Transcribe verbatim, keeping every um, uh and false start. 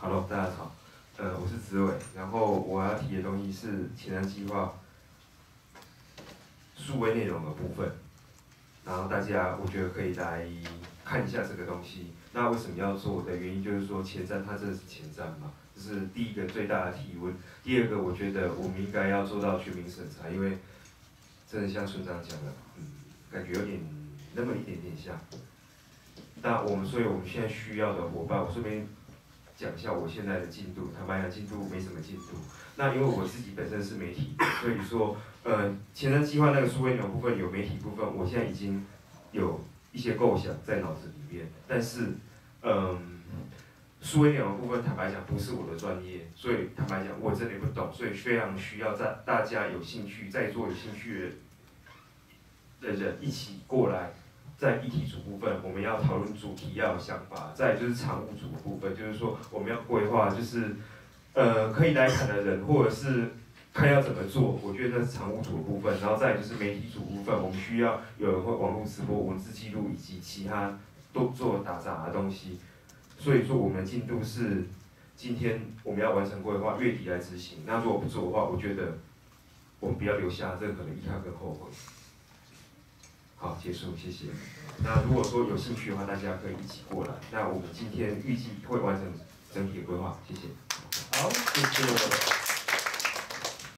Hello， 大家好，呃，我是子伟，然后我要提的东西是前瞻计划数位内容的部分，然后大家我觉得可以来看一下这个东西。那为什么要做的原因就是说前瞻它这是前瞻嘛，这是第一个最大的提问。第二个，我觉得我们应该要做到全民审查，因为真的像村长讲的，嗯，感觉有点那么一点点像。那我们所以我们现在需要的伙伴，我顺便讲一下我现在的进度。坦白讲，进度没什么进度。那因为我自己本身是媒体，所以说，呃，前瞻计划那个数位内容部分有媒体部分，我现在已经有一些构想在脑子里面，但是，嗯，数位内容部分坦白讲不是我的专业，所以坦白讲我真的不懂，所以非常需要在大家有兴趣，在座有兴趣的人一起过来。在议题组部分，我们要讨论主题，要有想法；再来就是常务组的部分，就是说我们要规划，就是呃可以来谈的人，或者是看要怎么做。我觉得那是常务组的部分，然后再来就是媒体组部分，我们需要有人会网络直播、文字记录以及其他都做打杂的东西。所以说我们的进度是今天我们要完成规划，月底来执行。那如果不做的话，我觉得我们不要留下任何的遗憾跟后悔。好，结束，谢谢。那如果说有兴趣的话，大家可以一起过来。那我们今天预计会完成整体的规划，谢谢。 好，谢谢。